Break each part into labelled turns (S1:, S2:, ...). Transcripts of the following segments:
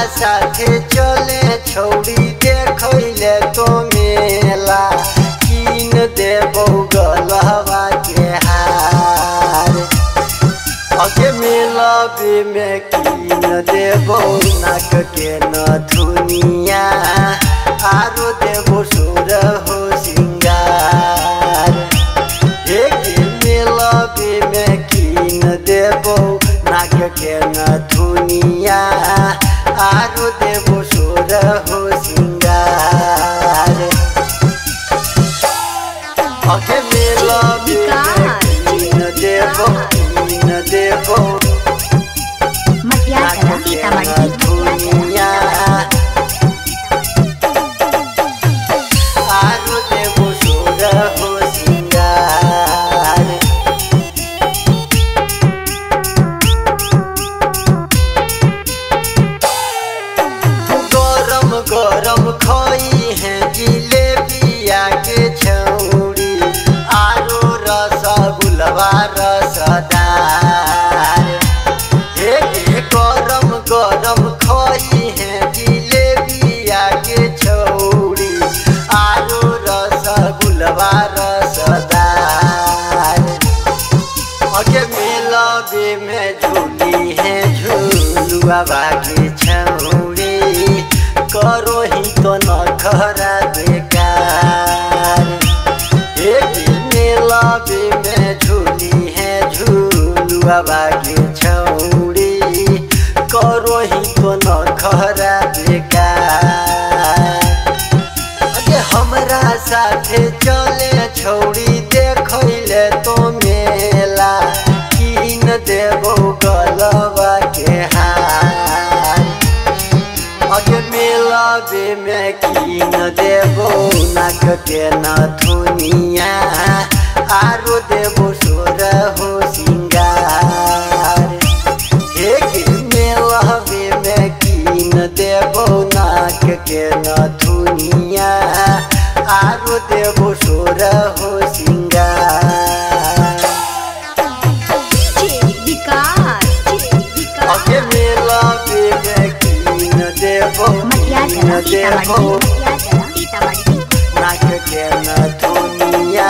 S1: साथे चले छौड़ी देखैले तो मेला कीन देबौ गलवा के हार। अगे मेलबे में कीन देबौ नाक के नथुनिया आरो देबौ सोर हो सिंगार। मेलबे में कीन देबौ नाक के नथुनिया आरो देबौ सोर हो सिंगार। अगे मेलबे में कीन देबौ नाक के नथुनिया आरो देबौ सोर हो सिंगार। गरम खोई है जिलेबिया के छौड़ी आरो रसगुल्ला रसदार। हे गरम खोई है जिलेबिया के छौड़ी आरो रसगुल्ला रसदार। अगे मेलबे में झूली है झूलुआ बाकी छौड़ी करो ही तो नखरा बेकार। मेलबे में झूली है झूलुआ बाकी छौड़ी करो ही तो नखरा बेकार। अगे हमरा साथे चले छौड़ी देखैले तो मेला कीन देबौ गलवा के हार। अगे मेलबे में कीन देबौ नाक के नथुनिया आरो देबौ सोर हो सिंगार। मेलबे में कीन देबौ नाक के नथुनिया आरो देबौ सोर हो सिंगार। अगे मेलबे में कीन देबौ नाक के नथुनिया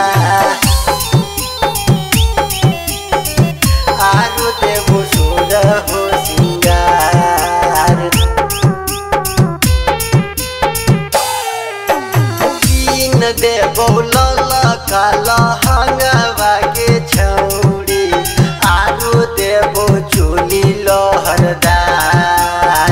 S1: आरो देबौ सोर हो सिंगार। कीन देबौ ललका लहंगवा के छौड़ी आरो देबौ चोली लहरदार।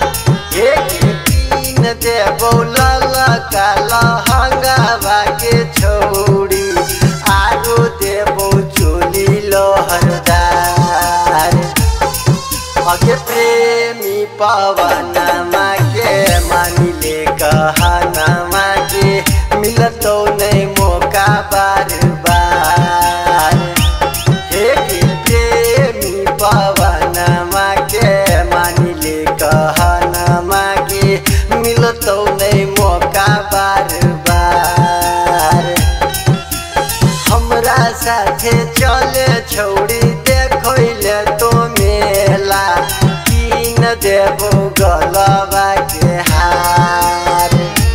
S1: कीन देबौ ललका लहंगवा के छौड़ी आरो देबौ चोली लहरदार। अगे प्रेमी पवनमा के मानिले कहनमा के मिलतौ नहीं मौका बार बार। प्रेमी पवनमा के मानिले कहनमा के मिलतौ नहीं मौका बार बार। हमरा साथे चले छौड़ी देखैले तो मेला कीन देबौ गलवा के हार।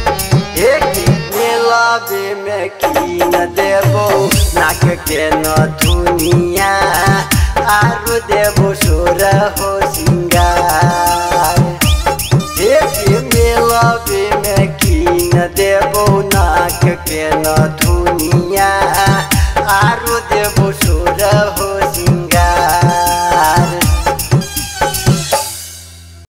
S1: मेलबे में कीन देबौ नाक के नथुनिया आरो देबौ सोर हो सिंगार। मेलबे में कीन देबौ नाक के नथुनिया